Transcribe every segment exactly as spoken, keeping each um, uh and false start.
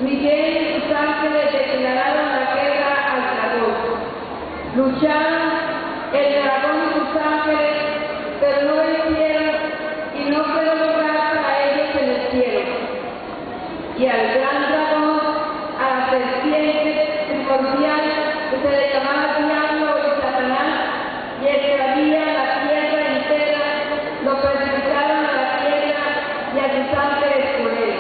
Miguel y sus ángeles declararon la guerra al dragón. Lucharon el dragón y sus ángeles, pero no vencieron y no quedó lugar para ellos en el cielo. Y al gran dragón, a la serpiente primordial, que se le llamaba Diablo y Satanás, y el que había la tierra entera, lo precipitaron a la tierra y a sus ángeles con él.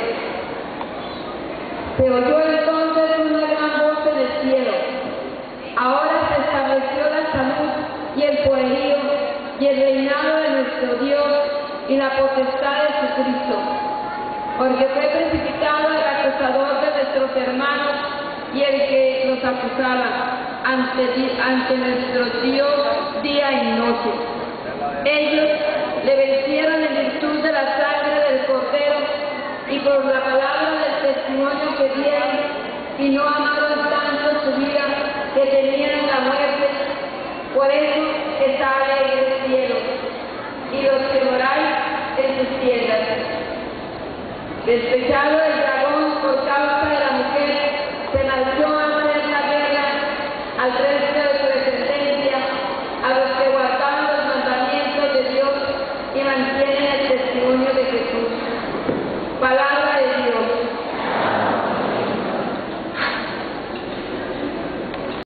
Se oyó entonces una gran voz en el cielo: ahora se estableció la salud y el poderío y el reinado de nuestro Dios y la potestad de Jesucristo, porque fue precipitado el acusador de nuestros hermanos y el que los acusaba ante, ante nuestro Dios día y noche. Ellos le vencieron en virtud de la sangre del Cordero y por la palabra del testimonio que dieron, y no amaron tanto su vida que temieron la muerte. Por eso está alegre el cielo y los que moráis en sus tiendas. Despechado el dragón por causa de la mujer, se lanzó a hacer la guerra al resto de su descendencia, a los que guardaban los mandamientos de Dios y mantienen el testimonio de Jesús. Palabra